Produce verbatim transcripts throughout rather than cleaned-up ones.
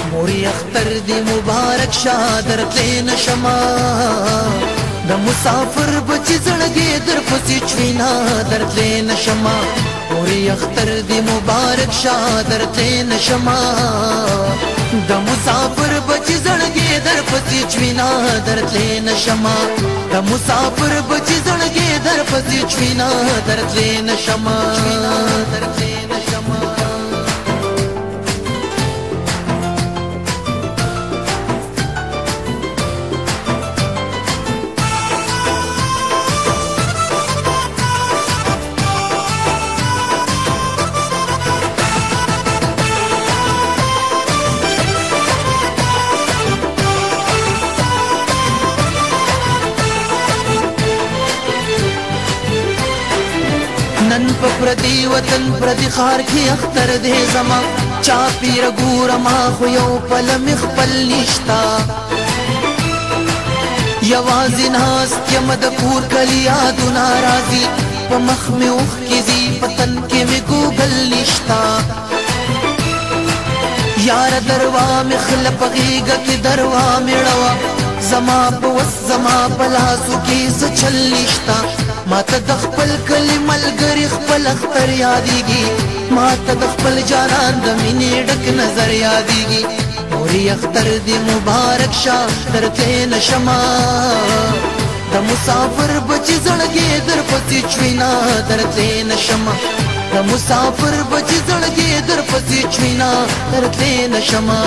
موري اختر دی مبارک شادر تلین شما د مسافر بچی زړګي در پسې چوینا در تلین شما موري اختر دی مبارک شادر تلین شما د مسافر بچی زړګي در پسې چوینا در تلین شما د مسافر بچی زړګي در پسې چوینا در تلین شما در تلین شما نن په پردي وطن پردي خار کې اختر دې زما چا پیر ګور ما خو یو پل مخبل نشتا یوازې ناست یم د کور کلی یادو ناراضي په مخ مې اوښ کې ځي په تن کې مې ګوګل نشتا یار دروا مې خله په غېږه کې دروا مې ړوه زما په وس زما په لاسو کې څه چل نشتا ما ته د خپل کلي ملګري خپل اختر یادېږي ما ته د خپل جانان د مینې ډک نظر یادېږي موري اختر دې مبارک شه درته نشما د مسافر بچي زړګي در پسې چوینا درته نشما د مسافر بچي زړګي در پسې چوینا درته نشما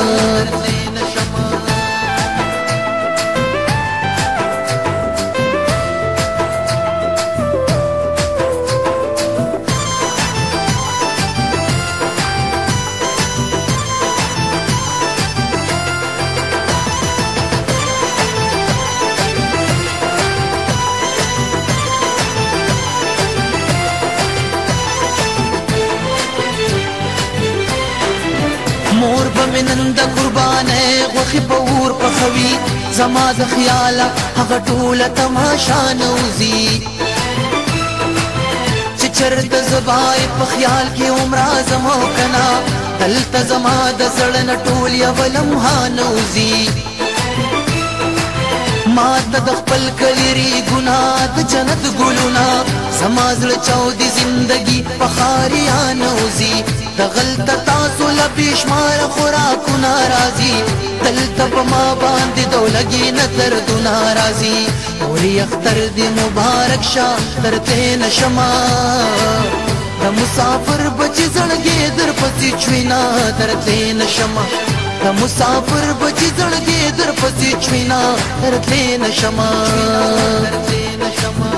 مور بمنن د قربانه غوخي په ور پخوي زما د خیاله هغه ټوله تماشا نوزي چې چرته زبای په خیال کې عمر زمو کنا دلته زما د زړه ټول یو لمحه نوزي ما ته د خپل کلیری ګناه د جنت ګلونه زما زړه چاودي زندگی په خاریا نوزي د غلطه تاسو له بشمار خوراکونه راځي دلته په ما باندې دولګي نه دردونه راځي موري اختر دې مبارک شه درته نشما د مسافر بچي زړګي در پسې چوینا درته نشما د مسافر بچي زړګي در پسې چوینا درته نشما درته نشما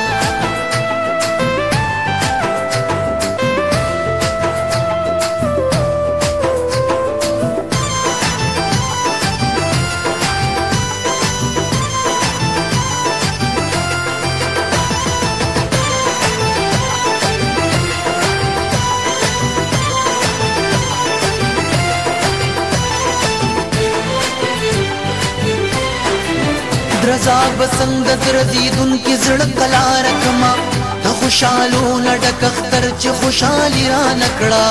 درزا بسنگ دردیدن کی زړه کلا رکما د خوشالو نډک اختر چې خوشالي را نکړه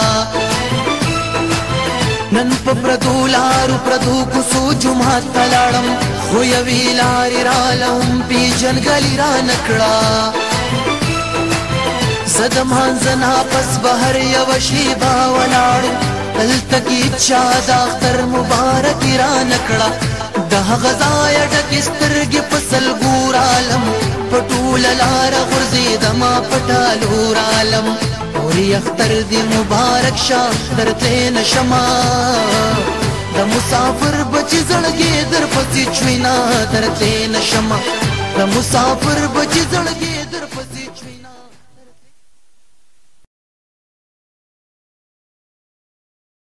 نن په پردو لارو پردو کوڅو جمعات ته لاړم خو یوې لارې رالم پیژنګلي را نکړه زه د مانځه ناپس بهر یوه شیبه ولاړم دلته کې چا د اختر مبارکي را نکړه د هغه ځایه ډکې سترګې په سلګور عالم په ټوله لاره غورځېدمه په ټالور عالم موري اختر دې مبارک شه درته نشما د مسافر بچي زړګي در پسې چوینا درته نشما د مسافر بچي زړګي